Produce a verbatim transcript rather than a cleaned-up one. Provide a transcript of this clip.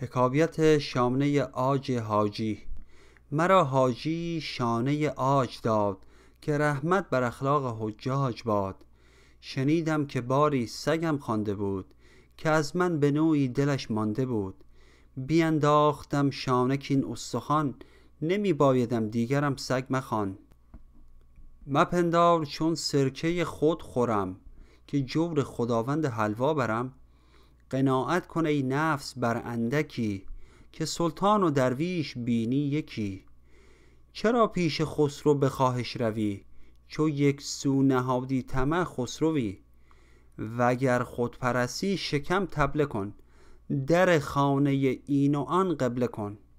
حکایت شانه عاج حاجی. مرا حاجی شانه عاج داد، که رحمت بر اخلاق حجاج باد. شنیدم که باری سگم خوانده بود، که از من به نوعی دلش مانده بود. بینداختم شانه کین استخوان، نمی بایدم دیگرم سگ مخوان. مپندار چون سرکه خود خورم، که جور خداوند حلوا برم. قناعت کن ای نفس بر اندکی، که سلطان و درویش بینی یکی. چرا پیش خسرو به خواهش روی، چو یک سو نهادی طمع خسروی. وگر خودپرستی شکم طبله کن، در خانه این و آن قبله کن.